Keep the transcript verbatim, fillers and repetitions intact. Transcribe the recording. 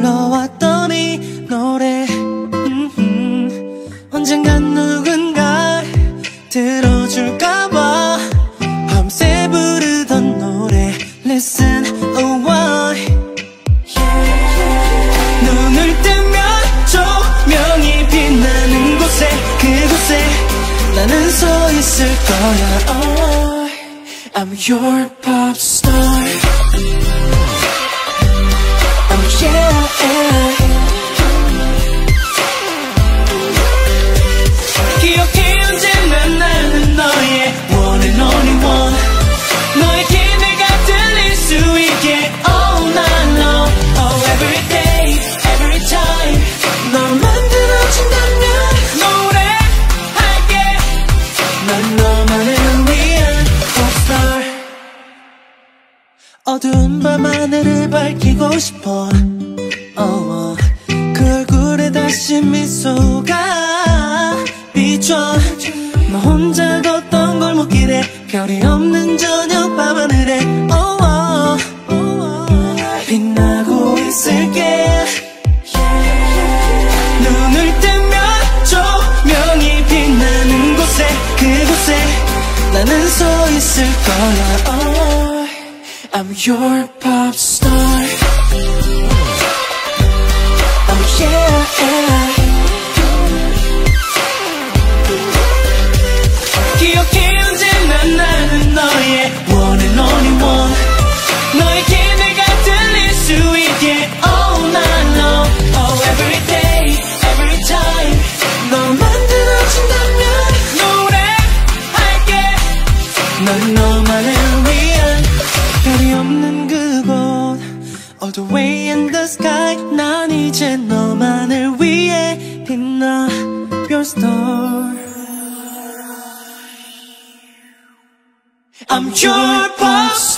불러왔던 이 노래 음흠. 언젠간 누군가 들어줄까봐 밤새 부르던 노래 Listen oh why yeah. 눈을 뜨면 조명이 빛나는 곳에 그곳에 나는 서 있을 거야 oh, I'm your pop star Oh yeah 기억해 언제나 나는 너의 one and only one 너의 기대가 들릴 수 있게 all night long Oh every day, every time 널 만들어준다면 노래할게 난 너만을 위한 popstar 어두운 밤하늘을 밝히고 싶어 oh, 그 얼굴에 다시 미소가 비춰 너 혼자 걷던 골목길에 별이 없는 저녁 밤하늘에 oh, oh, oh, 빛나고 있을게 yeah. 눈을 뜨면 조명이 빛나는 곳에 그곳에 나는 서 있을 거야 oh, I'm your pop star Oh yeah 기억해 언제나 나는 너의 one and only one 너의 기대가 들릴 수 있게 all night long Oh every day, every time 널 만들어준다면 노래할게 난 너만을 위한 별이 없는 그곳 All the way in the sky 난 이제 너만을 위해 빛나 Your star I'm your boss